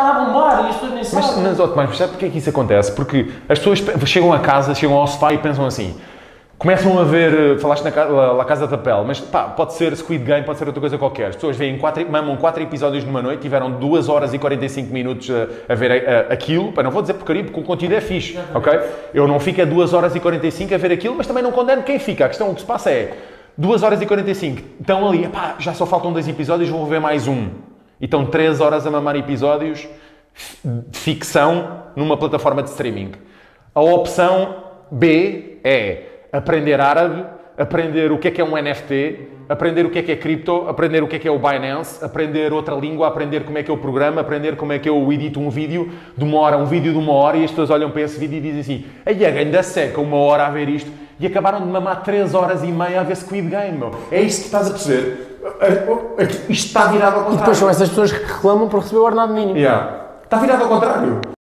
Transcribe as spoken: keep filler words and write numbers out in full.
a bombar e as pessoas nem sabem. Mas, mas, Tomás, percebe porque é que isso acontece? Porque as pessoas chegam a casa, chegam ao sofá e pensam assim, começam a ver, falaste na La, La Casa de Papel, mas pá, pode ser Squid Game, pode ser outra coisa qualquer. As pessoas veem quatro, mamam quatro episódios numa noite, tiveram duas horas e quarenta e cinco minutos a, a ver a, a, aquilo. Pá, não vou dizer porcaria, porque o conteúdo é fixe, ok? Eu não fico a duas horas e quarenta e cinco a ver aquilo, mas também não condeno quem fica. A questão, o que se passa é, duas horas e quarenta e cinco, estão ali, pá, já só faltam dois episódios, vou ver mais um. E estão três horas a mamar episódios de ficção numa plataforma de streaming. A opção B é aprender árabe, aprender o que é que é um N F T, aprender o que é que é cripto, aprender o que é que é o Binance, aprender outra língua, aprender como é que é o programa, aprender como é que eu edito um vídeo de uma hora, um vídeo de uma hora, e as pessoas olham para esse vídeo e dizem assim, aí a ganda seca, uma hora a ver isto, e acabaram de mamar três horas e meia a ver Squid Game, meu. É isto que estás a perceber. Isto está virado ao contrário. E depois são essas pessoas que reclamam por receber o ordenado mínimo. Yeah. Está virado ao contrário.